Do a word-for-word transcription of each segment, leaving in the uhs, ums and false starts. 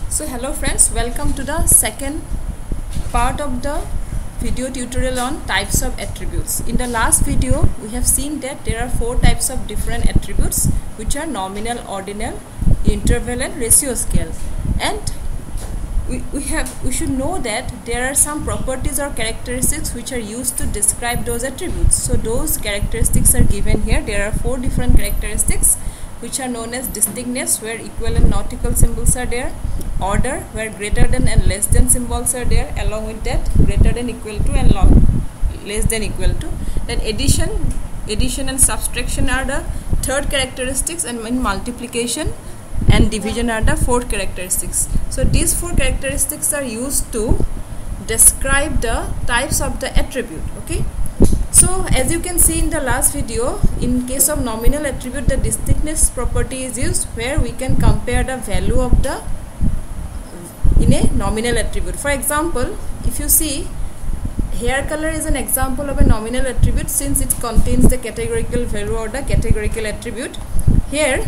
So hello friends, welcome to the second part of the video tutorial on types of attributes. In the last video we have seen that there are four types of different attributes, which are nominal, ordinal, interval and ratio scale. And we, we have we should know that there are some properties or characteristics which are used to describe those attributes. So those characteristics are given here. There are four different characteristics which are known as distinctness, where equal and not equal symbols are there; order, where greater than and less than symbols are there; along with that, greater than, equal to and less than, equal to. Then addition, addition and subtraction are the third characteristics, and in multiplication and division are the fourth characteristics. So these four characteristics are used to describe the types of the attribute. Okay. So as you can see in the last video, in case of nominal attribute, the distinctness property is used, where we can compare the value of the in a nominal attribute. For example, if you see, hair color is an example of a nominal attribute, since it contains the categorical value or the categorical attribute. Here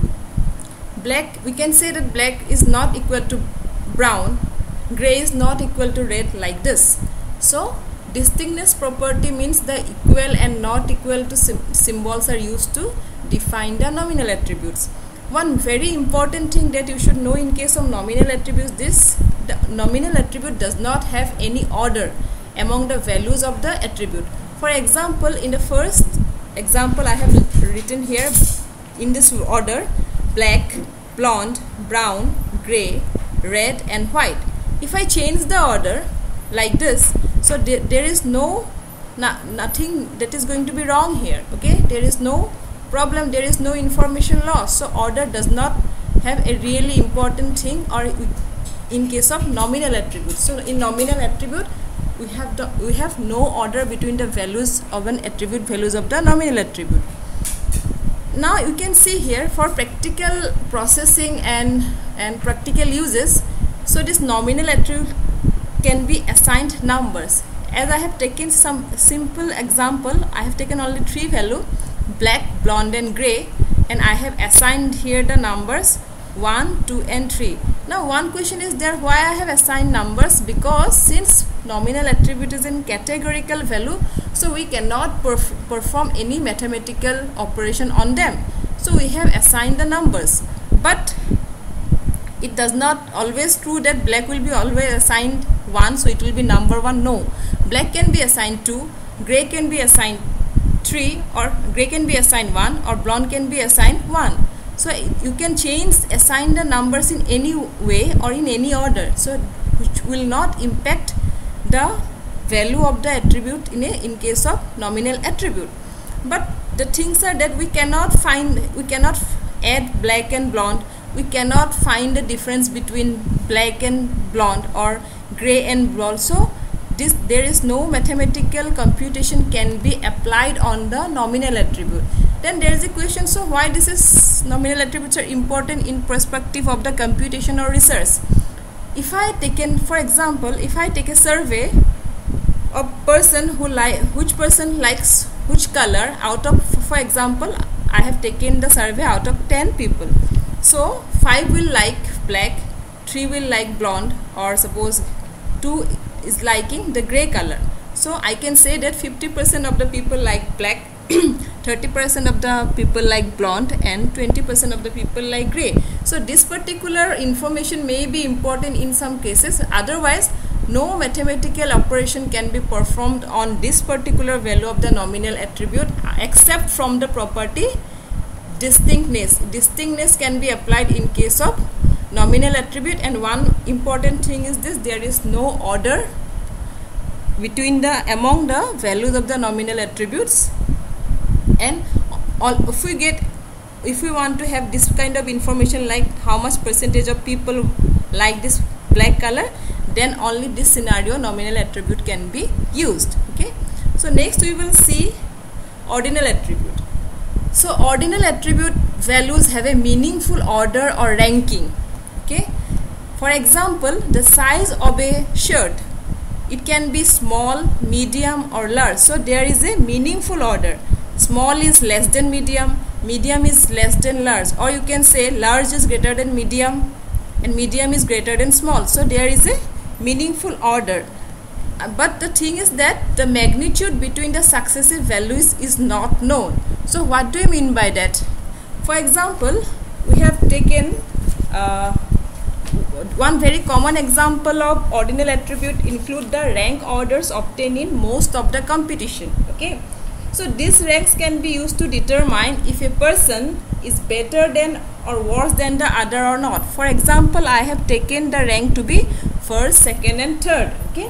black, we can say that black is not equal to brown, gray is not equal to red, like this. So distinctness property means the equal and not equal to sim symbols are used to define the nominal attributes. One very important thing that you should know in case of nominal attributes, this the nominal attribute does not have any order among the values of the attribute. For example, in the first example I have written here in this order: black, blonde, brown, gray, red and white. If I change the order like this, so there, there is no, no nothing that is going to be wrong here. Okay, there is no problem, there is no information loss. So order does not have a really important thing, or in case of nominal attributes. So in nominal attribute we have the we have no order between the values of an attribute, values of the nominal attribute. Now you can see here, for practical processing and and practical uses, so this nominal attribute can be assigned numbers. As I have taken some simple example, I have taken only three value: black, blonde and gray, and I have assigned here the numbers one, two and three. Now one question is there, why I have assigned numbers? Because since nominal attribute is in categorical value, so we cannot perf perform any mathematical operation on them, so we have assigned the numbers. But it does not always true that black will be always assigned one, so it will be number one. No, black can be assigned two, gray can be assigned three, or gray can be assigned one, or blonde can be assigned one. So you can change, assign the numbers in any way or in any order, so which will not impact the value of the attribute in a in case of nominal attribute. But the things are that we cannot find, we cannot add black and blonde, we cannot find the difference between black and blonde or gray and blonde. So this, there is no mathematical computation can be applied on the nominal attribute. Then there is a question, so why this is nominal attributes are important in perspective of the computation or research? If I taken, for example, if I take a survey of person who like which person likes which color, out of, for example, I have taken the survey out of ten people. So five will like black, three will like blonde, or suppose two is liking the gray color. So I can say that fifty percent of the people like black, thirty percent of the people like blonde, and twenty percent of the people like gray. So this particular information may be important in some cases, otherwise no mathematical operation can be performed on this particular value of the nominal attribute, except from the property distinctness. Distinctness can be applied in case of nominal attribute, and one important thing is this: there is no order between the among the values of the nominal attributes. And all, if we get if we want to have this kind of information, like how much percentage of people like this black color, then only this scenario nominal attribute can be used. Okay, so next we will see ordinal attribute. So ordinal attribute values have a meaningful order or ranking. Okay, for example, the size of a shirt, it can be small, medium or large. So there is a meaningful order. Small is less than medium, medium is less than large, or you can say large is greater than medium, and medium is greater than small. So there is a meaningful order. Uh, but the thing is that the magnitude between the successive values is not known. So what do you mean by that? For example, we have taken uh, one very common example of ordinal attribute include the rank orders obtained in most of the competition. Okay, so these ranks can be used to determine if a person is better than or worse than the other or not. For example, I have taken the rank to be first, second and third. Okay,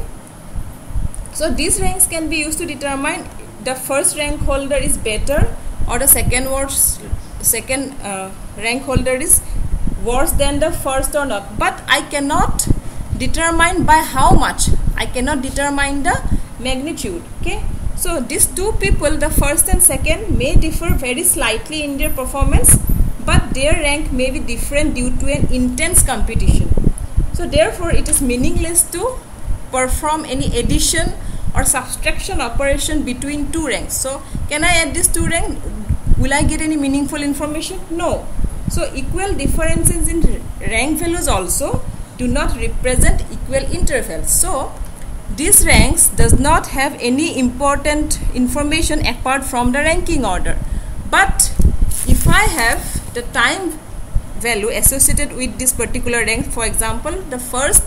so these ranks can be used to determine the first rank holder is better or the second worst, second uh, rank holder is worse than the first or not. But I cannot determine by how much. I cannot determine the magnitude. Okay, so these two people, the first and second, may differ very slightly in their performance, but their rank may be different due to an intense competition. So therefore it is meaningless to perform any addition or subtraction operation between two ranks. So can I add these two ranks? Will I get any meaningful information? No. So equal differences in rank values also do not represent equal intervals. So these ranks does not have any important information apart from the ranking order. But if I have the time value associated with this particular rank, for example, the first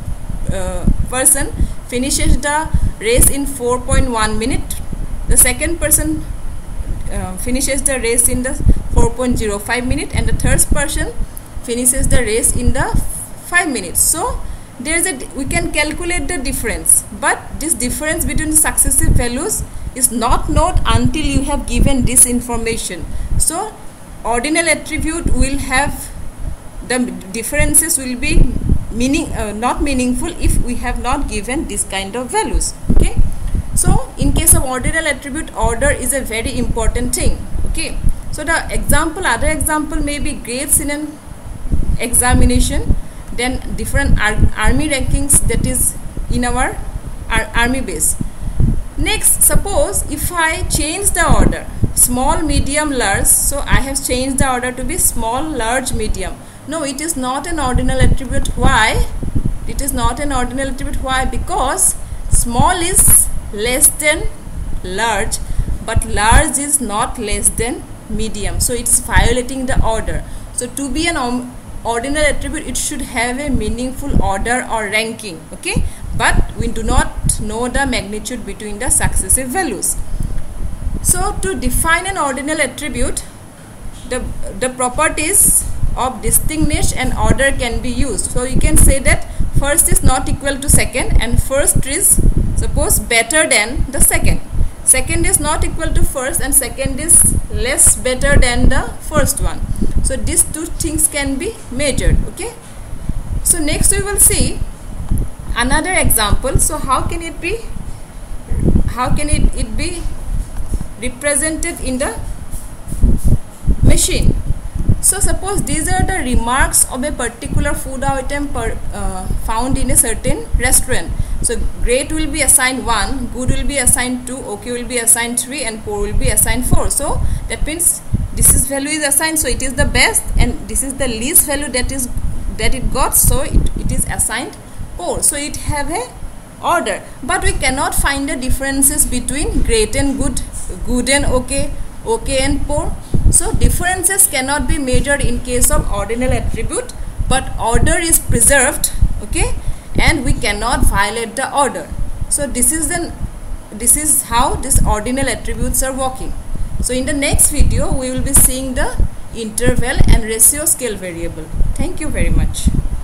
uh, person finishes the race in four point one minute, the second person uh, finishes the race in the four point zero five minute, and the third person finishes the race in the five minutes. So there is a we can calculate the difference, but this difference between the successive values is not known until you have given this information. So ordinal attribute will have the differences will be meaning uh, not meaningful if we have not given this kind of values. Okay, so in case of ordinal attribute, order is a very important thing. Okay, so the example other example may be grades in an examination, then different ar army rankings that is in our ar army base. Next, suppose if I change the order, small, medium, large, so I have changed the order to be small, large, medium. No, it is not an ordinal attribute. Why? It is not an ordinal attribute. Why? Because small is less than large, but large is not less than medium. So it is violating the order. So to be an ordinal attribute, it should have a meaningful order or ranking. Okay, but we do not know the magnitude between the successive values. So to define an ordinal attribute, the the properties of distinctness and order can be used. So you can say that first is not equal to second, and first is suppose better than the second. Second is not equal to first, and second is less better than the first one. So these two things can be measured. Okay, so next we will see another example. So how can it be how can it, it be represented in the machine? So suppose these are the remarks of a particular food item per, uh, found in a certain restaurant. So great will be assigned one, good will be assigned two, okay will be assigned three, and poor will be assigned four. So that means this is value is assigned, so it is the best, and this is the least value that is that it got, so it, it is assigned poor. So it have a order, but we cannot find the differences between great and good, good and okay, okay and poor. So differences cannot be measured in case of ordinal attribute, but order is preserved. Okay, and we cannot violate the order. So this is the this is how these ordinal attributes are working. So in the next video we will be seeing the interval and ratio scale variable. Thank you very much.